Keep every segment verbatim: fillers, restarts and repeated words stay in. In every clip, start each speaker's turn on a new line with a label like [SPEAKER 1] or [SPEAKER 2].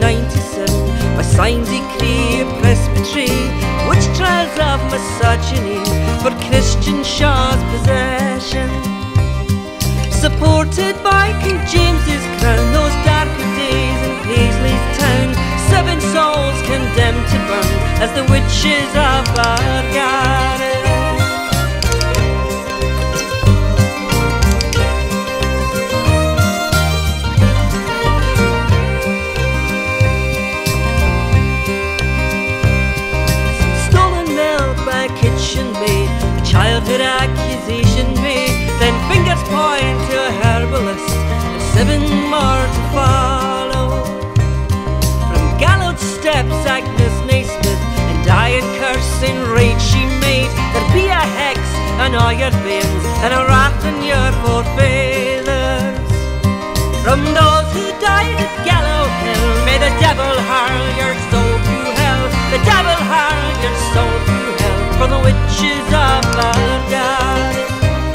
[SPEAKER 1] ninety-seven by signed decree of presbytery, witch trials of misogyny for Christian Shaw's possession. Supported by King James's crown, those darker days in Paisley's town, seven souls condemned to burn as the witches of Bargarden. Kitchen maid, a childhood accusation made, then fingers point to a herbalist, and seven more to follow. From gallows steps Agnes Naismith, and dying cursing rage she made, there'd be a hex on all your veins, and a wrath in your forefathers. From those who died at Gallow Hill, may the devil hurl your soul to hell, the devil hurl your soul to hell, for the witches of Bargarden.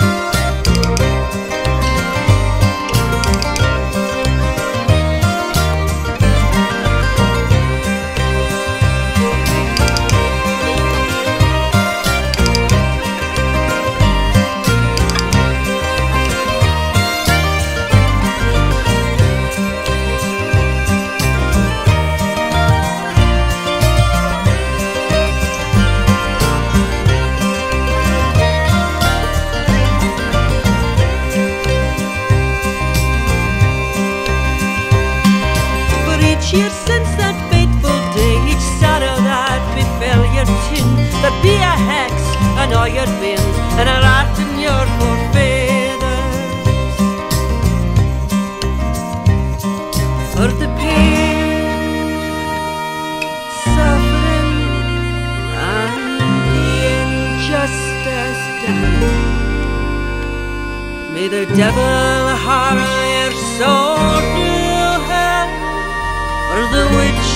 [SPEAKER 1] Year since that fateful day, each sorrow that befell your tin, there'd be a hex on all your veins, and a wrath in your forefathers. For the pain, suffering, and the injustice done, may the devil hurl your soul to hell, for the witch